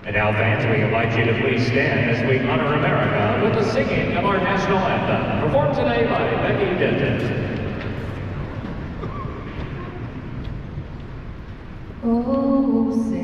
And now, fans, we invite you to please stand as we honor America with the singing of our national anthem, performed today by Becky Denton. Oh, say